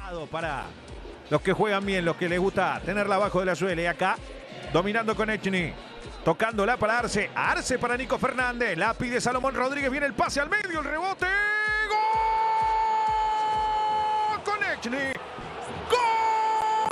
Para los que juegan bien, los que les gusta tenerla abajo de la suela. Y acá, dominando Konechny. Tocándola para Arce. Arce para Nico Fernández. La pide Salomón Rodríguez. Viene el pase al medio. El rebote. ¡Gol! Konechny. ¡Gol!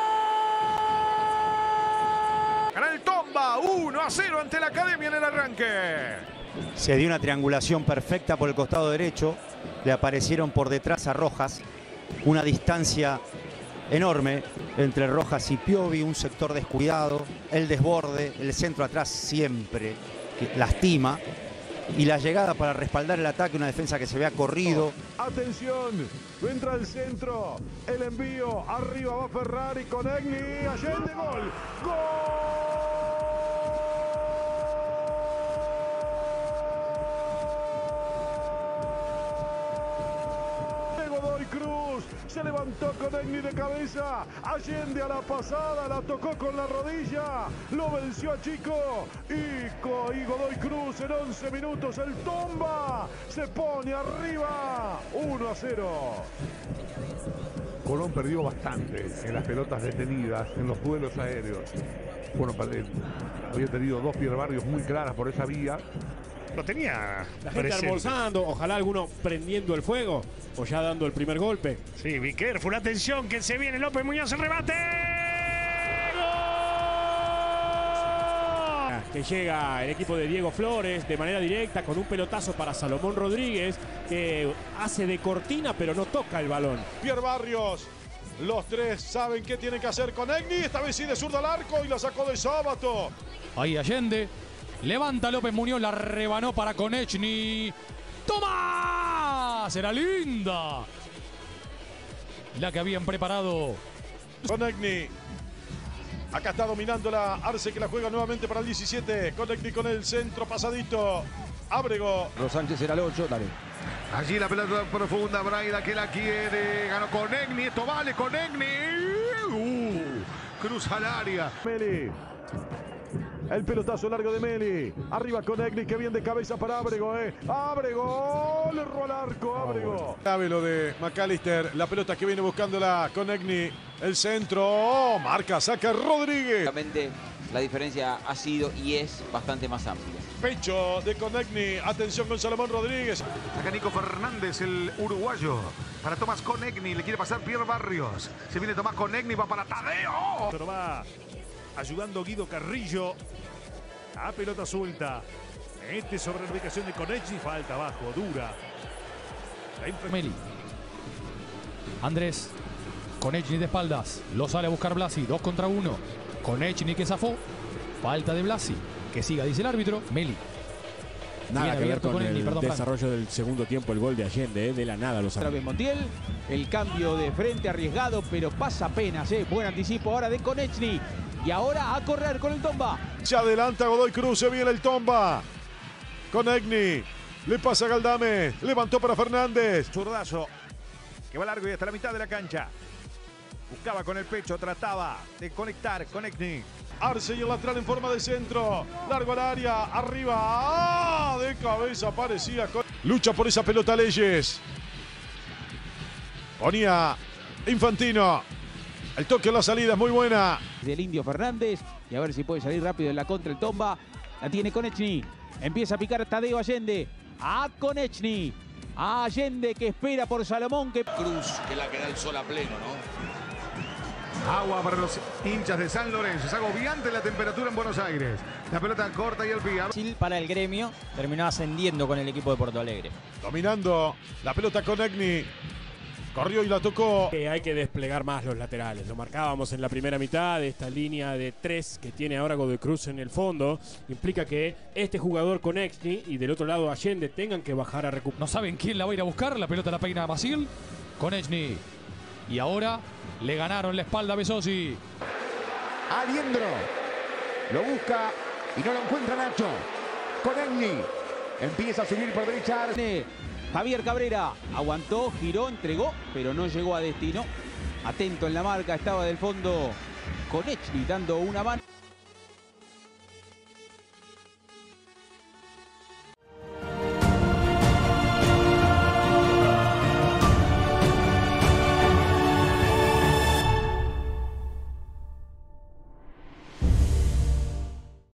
Gana el Tomba. 1-0 ante la Academia en el arranque. Se dio una triangulación perfecta por el costado derecho. Le aparecieron por detrás a Rojas. Una distancia enorme entre Rojas y Piovi, un sector descuidado, el desborde, el centro atrás siempre que lastima y la llegada para respaldar el ataque, una defensa que se vea corrido. Atención, entra el centro, el envío, arriba va Ferrari, Konechny, Allende, gol, gol. Cruz, se levantó Konechny de cabeza, Allende a la pasada, la tocó con la rodilla, lo venció a Chico y Godoy Cruz en 11 minutos, el Tomba se pone arriba, 1-0. Colón perdió bastante en las pelotas detenidas, en los duelos aéreos. Bueno, había tenido dos Pierre Barrios muy claras por esa vía. Lo tenía la gente almorzando, ojalá alguno prendiendo el fuego o ya dando el primer golpe. Sí, be careful, atención que se viene López Muñoz, el rebate. ¡Gol! Que llega el equipo de Diego Flores de manera directa con un pelotazo para Salomón Rodríguez que hace de cortina pero no toca el balón. Pierre Barrios, los tres saben qué tienen que hacer con Konechny, esta vez sí de zurda al arco y la sacó de Sábato. Ahí Allende. Levanta López Muñoz, la rebanó para Konechny. ¡Toma! Será linda. La que habían preparado. Konechny. Acá está dominándola Arce que la juega nuevamente para el 17. Konechny con el centro pasadito. Ábrego. Los Sánchez era el 8, dale. Allí la pelota profunda, Braida que la quiere. Ganó Konechny, esto vale Konechny. Cruza al área. Meli. El pelotazo largo de Meli. Arriba Konechny, que bien de cabeza para Ábrego, Ábrego, le erró al arco, Ábrego. Clave lo de McAllister. La pelota que viene buscándola Konechny. El centro. Marca, saca Rodríguez. Realmente la diferencia ha sido y es bastante más amplia. Pecho de Konechny. Atención con Salomón Rodríguez. Acá Nico Fernández, el uruguayo. Para Tomás Konechny. Le quiere pasar Pierre Barrios. Se viene Tomás Konechny, va para Tadeo. Pero va ayudando Guido Carrillo. A pelota suelta. Sobre la ubicación de Konechny. Falta abajo, dura. Meli. Andrés. Konechny de espaldas. Lo sale a buscar Blasi. 2 contra 1. Konechny que zafó. Falta de Blasi. Que siga, dice el árbitro. Meli. Nada que ver con el desarrollo del segundo tiempo, el gol de Allende, de la nada los otra vez Montiel, el cambio de frente arriesgado, pero pasa apenas, buen anticipo ahora de Konechny. Y ahora a correr con el Tomba. Se adelanta Godoy Cruz, se viene el Tomba. Konechny, le pasa a Galdames, levantó para Fernández. Zurdazo, que va largo y hasta la mitad de la cancha. Buscaba con el pecho, trataba de conectar Konechny. Arce y el lateral en forma de centro. Largo al área, arriba. De cabeza parecía. Lucha por esa pelota Leyes. Ponía Infantino. El toque en la salida es muy buena. Del Indio Fernández. Y a ver si puede salir rápido en la contra el Tomba. La tiene Konechny. Empieza a picar Tadeo Allende. A Konechny. A Allende que espera por Salomón. Cruz, que la queda el sol a pleno, ¿no? Agua para los hinchas de San Lorenzo. Es agobiante la temperatura en Buenos Aires. La pelota corta y el pie. Para el gremio, terminó ascendiendo con el equipo de Porto Alegre. Dominando la pelota Konechny. Corrió y la tocó. Hay que desplegar más los laterales. Lo marcábamos en la primera mitad de esta línea de 3 que tiene ahora Godoy Cruz en el fondo. Implica que este jugador Konechny y del otro lado Allende tengan que bajar a recuperar. No saben quién la va a ir a buscar. La pelota la peina a Masil. Konechny. Y ahora le ganaron la espalda a Besosi. Aliendro. Lo busca y no lo encuentra Nacho. Konechny. Empieza a subir por derecha. Javier Cabrera aguantó, giró, entregó, pero no llegó a destino. Atento en la marca, estaba del fondo Konechny dando una mano.